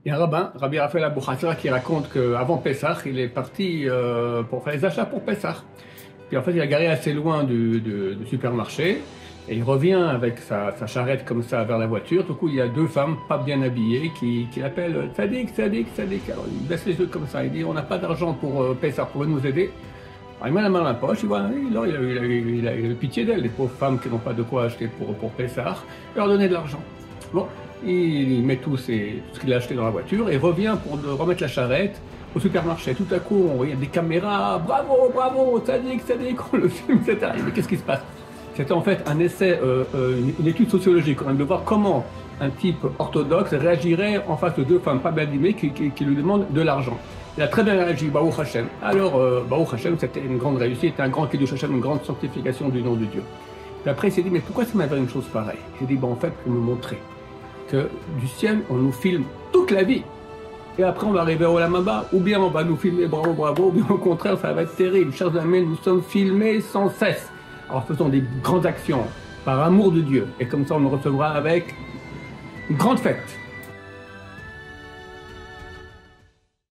Il y a un rabbin, Rabbi Raphaël Abou Chatzra, qui raconte qu'avant Pessah, il est parti pour faire les achats pour Pessah. Puis en fait, il a garé assez loin du supermarché et il revient avec sa charrette comme ça vers la voiture. Tout coup, il y a deux femmes pas bien habillées qui l'appellent Tzadik, Tzadik, Tzadik. Alors il baisse les yeux comme ça, il dit on n'a pas d'argent pour Pessah, pour nous aider. Alors il met la main dans la poche, il voit, il a eu pitié d'elles, les pauvres femmes qui n'ont pas de quoi acheter pour Pessah, il leur donner de l'argent. Bon. Il met tout ce qu'il a acheté dans la voiture et revient pour remettre la charrette au supermarché. Tout à coup, on voyait des caméras, bravo, bravo, Tzadik, Tzadik, on le filme, etc. Mais qu'est-ce qui se passe? C'était en fait un essai, une étude sociologique, on de voir comment un type orthodoxe réagirait en face de deux femmes pas bien habillées qui lui demandent de l'argent. Il a très bien réagi, Baruch Hashem. Alors, Baruch Hashem, c'était une grande réussite, un grand Kiddush Hashem, une grande sanctification du nom de Dieu. Puis après, il s'est dit, mais pourquoi ça m'avait une chose pareille? Il s'est dit, en fait, pour nous montrer que du ciel, on nous filme toute la vie. Et après, on va arriver au Lamaba, ou bien on va nous filmer bravo, bravo, ou bien au contraire, ça va être terrible. Chers amis, nous sommes filmés sans cesse. Alors faisons des grandes actions, par amour de Dieu. Et comme ça, on nous recevra avec une grande fête.